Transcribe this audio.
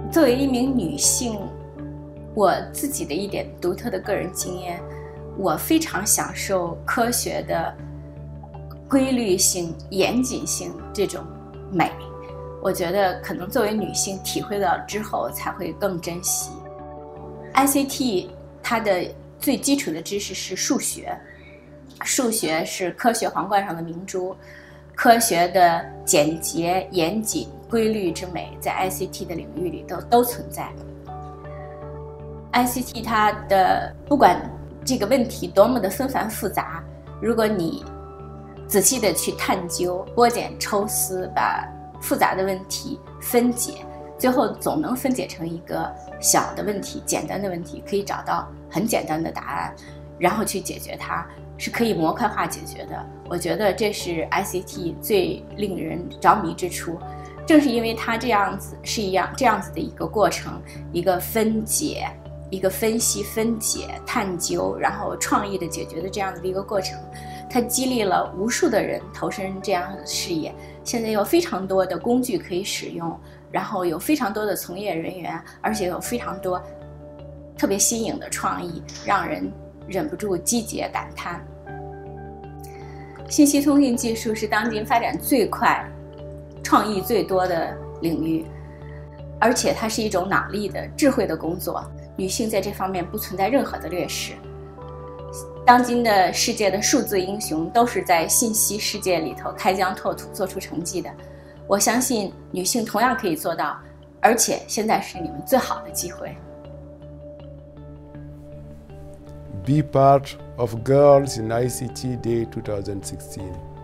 作为一名女性，我自己的一点独特的个人经验，我非常享受科学的规律性、严谨性这种美。我觉得可能作为女性体会到之后才会更珍惜。ICT 它的最基础的知识是数学，数学是科学皇冠上的明珠，科学的简洁、严谨、规律之美在 ICT 的领域里都存在。ICT 它的不管这个问题多么的纷繁复杂，如果你仔细的去探究、剥茧抽丝，把复杂的问题分解，最后总能分解成一个小的问题、简单的问题，可以找到很简单的答案，然后去解决它，是可以模块化解决的。我觉得这是 ICT 最令人着迷之处。正是因为它这样子的一个过程，一个分解、一个分析、分解、探究，然后创意的解决的这样的一个过程，它激励了无数的人投身这样的事业。现在有非常多的工具可以使用，然后有非常多的从业人员，而且有非常多特别新颖的创意，让人忍不住击节感叹。信息通信技术是当今发展最快、创意最多的领域，而且它是一种脑力的智慧的工作，女性在这方面不存在任何的劣势。当今的世界的数字英雄都是在信息世界里头开疆拓土做出成绩的，我相信女性同样可以做到，而且现在是你们最好的机会。 Be part of Girls in ICT Day 2016.